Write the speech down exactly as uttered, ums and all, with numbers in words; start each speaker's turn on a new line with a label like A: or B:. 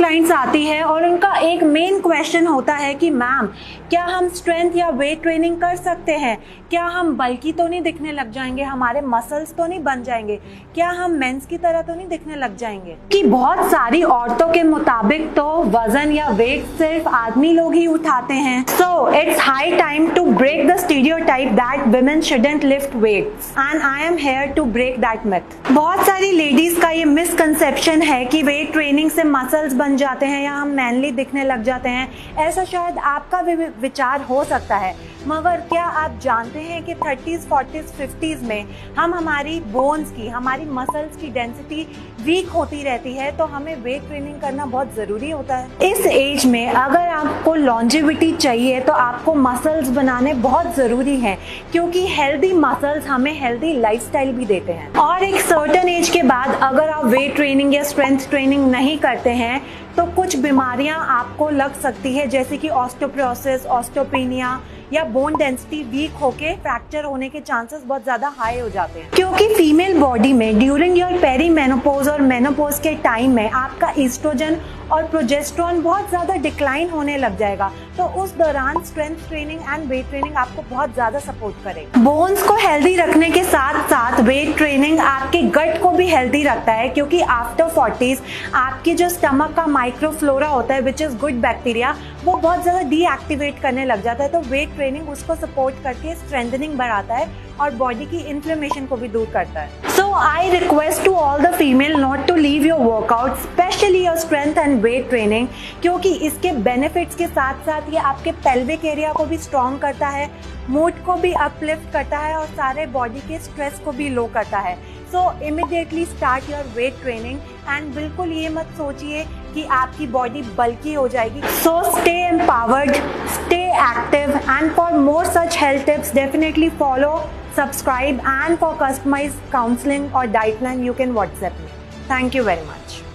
A: Clients आती है और उनका एक मेन क्वेश्चन होता है कि मैम क्या हम स्ट्रेंथ या वेट ट्रेनिंग कर सकते हैं, क्या हम बल्की तो नहीं दिखने लग जाएंगे, हमारे मसल्स तो नहीं बन जाएंगे, क्या हम मेंस की तरह तो नहीं दिखने लग जाएंगे। कि बहुत सारी औरतों के मुताबिक तो वजन या वेट सिर्फ आदमी लोग ही उठाते हैं। So it's high time to break the stereotype that women shouldn't lift weights and I am here to break that myth। बहुत सारी लेडीज का ये मिसकंसेप्शन है कि वेट ट्रेनिंग से मसल्स बन जाते हैं या हम मैनली दिखने लग जाते हैं। ऐसा शायद आपका भी विचार हो सकता है, मगर क्या आप जानते हैं कि थर्टीज, फोर्टीज, फिफ्टीज में हम हमारी बोन्स की, हमारी मसल्स की डेंसिटी वीक होती रहती है, तो हमें वेट ट्रेनिंग करना बहुत जरूरी होता है। इस एज में अगर आपको लॉन्जेविटी चाहिए तो आपको मसल्स बनाने बहुत जरूरी हैं, क्योंकि हेल्दी मसल्स हमें हेल्दी लाइफस्टाइल भी देते हैं। और एक सर्टेन एज के बाद अगर आप वेट ट्रेनिंग या स्ट्रेंथ ट्रेनिंग नहीं करते हैं तो कुछ बीमारियां आपको लग सकती है, जैसे कि ऑस्टियोपोरोसिस, ऑस्टियोपेनिया या बोन डेंसिटी वीक होके फ्रैक्चर होने के चांसेस बहुत ज्यादा हाई हो जाते हैं। क्योंकि फीमेल बॉडी में ड्यूरिंग योर पेरीमेनोपॉज और मेनोपॉज के टाइम में आपका ईस्ट्रोजन और प्रोजेस्टेरोन बहुत ज्यादा डिक्लाइन होने लग जाएगा, तो उस दौरान strength training and weight training आपको बहुत ज्यादा सपोर्ट करेगा। बोन्स को हेल्दी रखने के साथ साथ वेट ट्रेनिंग आपके गट को भी हेल्दी रखता है, क्योंकि आफ्टर फोर्टीज आपकी जो स्टमक का माइक्रोफ्लोरा होता है विच इज गुड बैक्टीरिया, वो बहुत ज्यादा डीएक्टिवेट करने लग जाता है। तो वेट ट्रेनिंग उसको सपोर्ट करके स्ट्रेंथनिंग बढ़ाता है और बॉडी की इन्फ्लेमेशन को भी दूर करता है। So I request to all the female not to leave your workout, specially your strength and weight training, क्योंकि इसके बेनिफिट्स के साथ साथ ये आपके पेल्विक एरिया को भी स्ट्रॉन्ग करता है, मूड को भी अपलिफ्ट करता है और सारे बॉडी के स्ट्रेस को भी लो करता है। So immediately start your weight training and बिल्कुल ये मत सोचिए कि आपकी बॉडी बल्की हो जाएगी। So stay empowered, stay active and for more such health tips definitely follow, subscribe, and for customized counseling or diet plan you can WhatsApp me. Thank you very much.